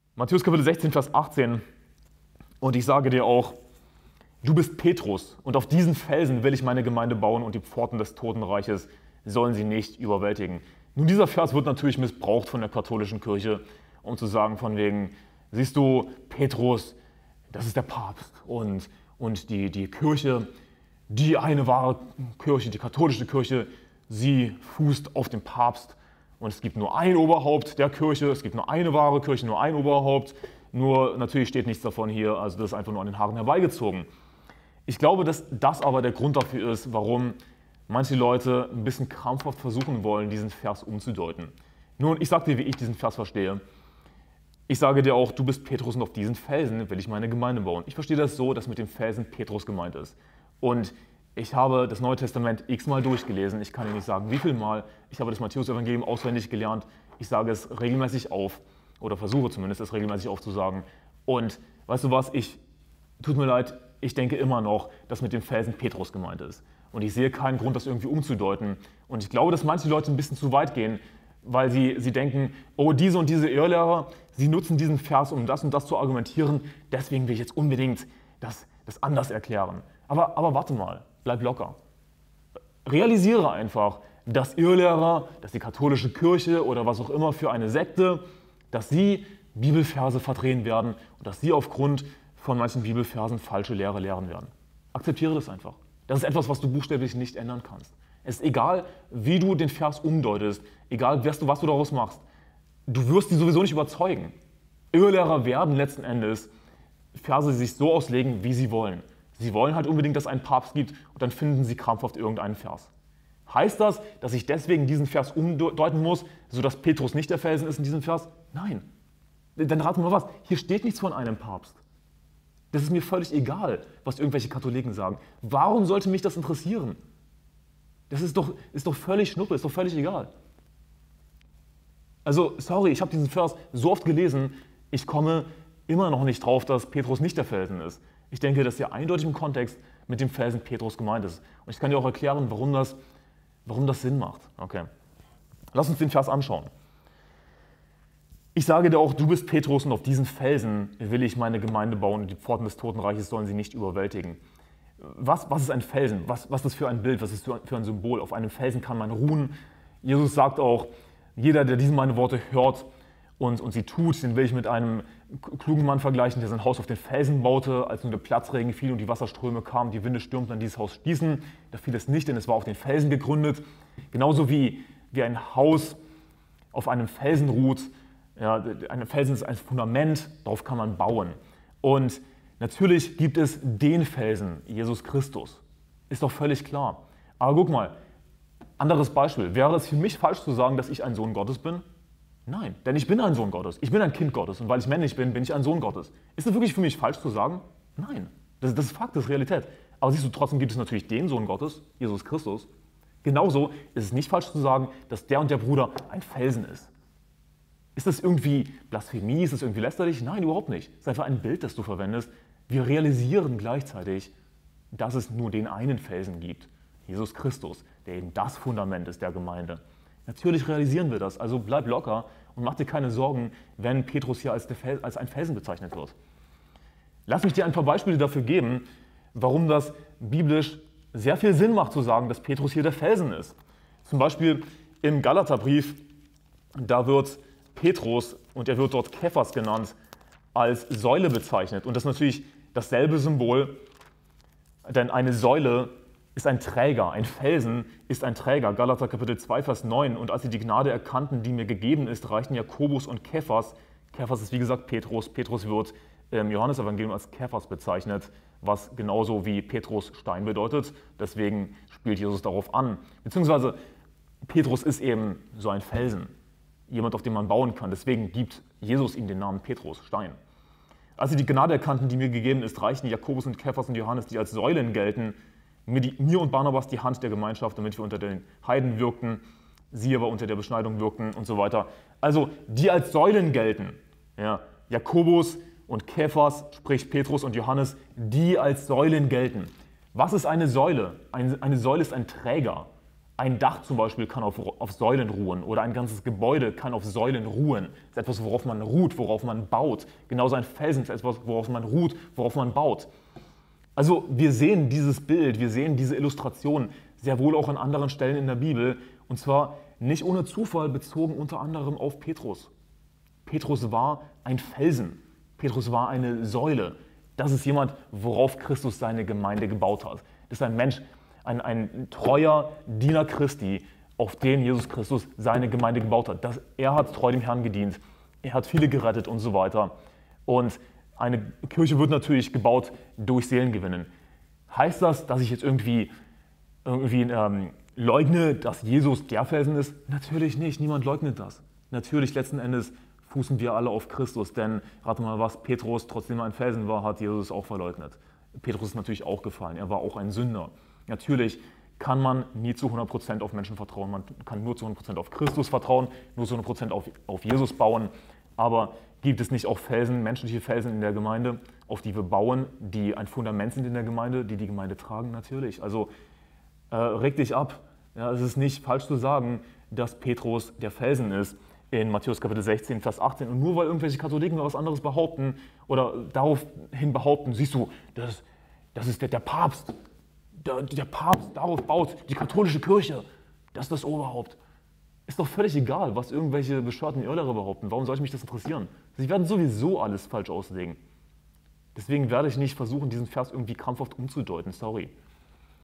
Matthäus Kapitel 16, Vers 18. Und ich sage dir auch, du bist Petrus und auf diesen Felsen will ich meine Gemeinde bauen und die Pforten des Totenreiches sollen sie nicht überwältigen. Nun, dieser Vers wird natürlich missbraucht von der katholischen Kirche, um zu sagen von wegen, siehst du, Petrus, das ist der Papst und die Kirche, die eine wahre Kirche, die katholische Kirche, sie fußt auf dem Papst und es gibt nur ein Oberhaupt der Kirche, es gibt nur eine wahre Kirche, nur ein Oberhaupt, nur natürlich steht nichts davon hier, also das ist einfach nur an den Haaren herbeigezogen. Ich glaube, dass das aber der Grund dafür ist, warum manche Leute ein bisschen krampfhaft versuchen wollen, diesen Vers umzudeuten. Nun, ich sage dir, wie ich diesen Vers verstehe. Ich sage dir auch, du bist Petrus und auf diesen Felsen will ich meine Gemeinde bauen. Ich verstehe das so, dass mit dem Felsen Petrus gemeint ist. Und ich habe das Neue Testament x-mal durchgelesen. Ich kann dir nicht sagen, wie viel Mal. Ich habe das Matthäus-Evangelium auswendig gelernt. Ich sage es regelmäßig auf, oder versuche zumindest, es regelmäßig aufzusagen. Und weißt du was, tut mir leid, ich denke immer noch, dass mit dem Felsen Petrus gemeint ist. Und ich sehe keinen Grund, das irgendwie umzudeuten. Und ich glaube, dass manche Leute ein bisschen zu weit gehen, weil sie denken, oh, diese und diese Irrlehrer, sie nutzen diesen Vers, um das und das zu argumentieren, deswegen will ich jetzt unbedingt das anders erklären. Aber warte mal, bleib locker. Realisiere einfach, dass Irrlehrer, dass die katholische Kirche oder was auch immer für eine Sekte, dass sie Bibelverse verdrehen werden und dass sie aufgrund von manchen Bibelversen falsche Lehre lehren werden. Akzeptiere das einfach. Das ist etwas, was du buchstäblich nicht ändern kannst. Es ist egal, wie du den Vers umdeutest, egal, was du daraus machst. Du wirst die sowieso nicht überzeugen. Irrlehrer werden letzten Endes Verse sich so auslegen, wie sie wollen. Sie wollen halt unbedingt, dass es einen Papst gibt und dann finden sie krampfhaft irgendeinen Vers. Heißt das, dass ich deswegen diesen Vers umdeuten muss, sodass Petrus nicht der Felsen ist in diesem Vers? Nein. Dann rat mal was, hier steht nichts von einem Papst. Das ist mir völlig egal, was irgendwelche Katholiken sagen. Warum sollte mich das interessieren? Das ist doch völlig Schnuppe, ist doch völlig egal. Also, sorry, ich habe diesen Vers so oft gelesen, ich komme immer noch nicht drauf, dass Petrus nicht der Felsen ist. Ich denke, dass er eindeutig im Kontext mit dem Felsen Petrus gemeint ist. Und ich kann dir auch erklären, warum das Sinn macht. Okay. Lass uns den Vers anschauen. Ich sage dir auch, du bist Petrus und auf diesen Felsen will ich meine Gemeinde bauen und die Pforten des Totenreiches sollen sie nicht überwältigen. Was ist ein Felsen? Was ist das für ein Bild? Was ist für ein Symbol? Auf einem Felsen kann man ruhen. Jesus sagt auch, jeder, der diese meine Worte hört und sie tut, den will ich mit einem klugen Mann vergleichen, der sein Haus auf den Felsen baute, als nun der Platzregen fiel und die Wasserströme kamen, die Winde stürmten an dieses Haus stießen. Da fiel es nicht, denn es war auf den Felsen gegründet. Genauso wie ein Haus auf einem Felsen ruht. Ja, ein Felsen ist ein Fundament, darauf kann man bauen. Und natürlich gibt es den Felsen, Jesus Christus. Ist doch völlig klar. Aber guck mal, anderes Beispiel. Wäre es für mich falsch zu sagen, dass ich ein Sohn Gottes bin? Nein, denn ich bin ein Sohn Gottes. Ich bin ein Kind Gottes. Und weil ich männlich bin, bin ich ein Sohn Gottes. Ist es wirklich für mich falsch zu sagen? Nein. Das ist Fakt, das ist Realität. Aber siehst du, trotzdem gibt es natürlich den Sohn Gottes, Jesus Christus. Genauso ist es nicht falsch zu sagen, dass der und der Bruder ein Felsen ist. Ist das irgendwie Blasphemie? Ist das irgendwie lästerlich? Nein, überhaupt nicht. Es ist einfach ein Bild, das du verwendest. Wir realisieren gleichzeitig, dass es nur den einen Felsen gibt, Jesus Christus, der eben das Fundament ist der Gemeinde. Natürlich realisieren wir das, also bleib locker und mach dir keine Sorgen, wenn Petrus hier als ein Felsen bezeichnet wird. Lass mich dir ein paar Beispiele dafür geben, warum das biblisch sehr viel Sinn macht zu sagen, dass Petrus hier der Felsen ist. Zum Beispiel im Galaterbrief, da wird Petrus, und er wird dort Kephas genannt, als Säule bezeichnet. Und das ist natürlich dasselbe Symbol, denn eine Säule ist ein Träger, ein Felsen ist ein Träger. Galater Kapitel 2, Vers 9. Und als sie die Gnade erkannten, die mir gegeben ist, reichten Jakobus und Kephas. Kephas ist wie gesagt Petrus. Petrus wird im Johannesevangelium als Kephas bezeichnet, was genauso wie Petrus Stein bedeutet. Deswegen spielt Jesus darauf an. Beziehungsweise Petrus ist eben so ein Felsen, jemand, auf den man bauen kann. Deswegen gibt Jesus ihm den Namen Petrus, Stein. Als sie die Gnade erkannten, die mir gegeben ist, reichten Jakobus und Kephas und Johannes, die als Säulen gelten, mir und Barnabas die Hand der Gemeinschaft, damit wir unter den Heiden wirkten, sie aber unter der Beschneidung wirkten und so weiter. Also die als Säulen gelten. Ja, Jakobus und Kephas, sprich Petrus und Johannes, die als Säulen gelten. Was ist eine Säule? Eine Säule ist ein Träger. Ein Dach zum Beispiel kann auf Säulen ruhen oder ein ganzes Gebäude kann auf Säulen ruhen. Das ist etwas, worauf man ruht, worauf man baut. Genauso ein Felsen ist etwas, worauf man ruht, worauf man baut. Also wir sehen dieses Bild, wir sehen diese Illustration sehr wohl auch an anderen Stellen in der Bibel. Und zwar nicht ohne Zufall bezogen unter anderem auf Petrus. Petrus war ein Felsen. Petrus war eine Säule. Das ist jemand, worauf Christus seine Gemeinde gebaut hat. Das ist ein Mensch, ein treuer Diener Christi, auf den Jesus Christus seine Gemeinde gebaut hat. Er hat treu dem Herrn gedient, er hat viele gerettet und so weiter. Und eine Kirche wird natürlich gebaut durch Seelengewinnen. Heißt das, dass ich jetzt irgendwie leugne, dass Jesus der Felsen ist? Natürlich nicht, niemand leugnet das. Natürlich, letzten Endes fußen wir alle auf Christus, denn rate mal was, Petrus, trotzdem er ein Felsen war, hat Jesus auch verleugnet. Petrus ist natürlich auch gefallen, er war auch ein Sünder. Natürlich kann man nie zu 100% auf Menschen vertrauen, man kann nur zu 100% auf Christus vertrauen, nur zu 100% auf Jesus bauen, aber gibt es nicht auch Felsen, menschliche Felsen in der Gemeinde, auf die wir bauen, die ein Fundament sind in der Gemeinde, die die Gemeinde tragen? Natürlich. Also reg dich ab. Ja, es ist nicht falsch zu sagen, dass Petrus der Felsen ist in Matthäus Kapitel 16, Vers 18. Und nur weil irgendwelche Katholiken was anderes behaupten oder daraufhin behaupten, siehst du, das ist der Papst. Der Papst darauf baut, die katholische Kirche, das ist das Oberhaupt. Ist doch völlig egal, was irgendwelche bescheuerten Irrlehrer behaupten. Warum soll ich mich das interessieren? Sie werden sowieso alles falsch auslegen. Deswegen werde ich nicht versuchen, diesen Vers irgendwie krampfhaft umzudeuten. Sorry.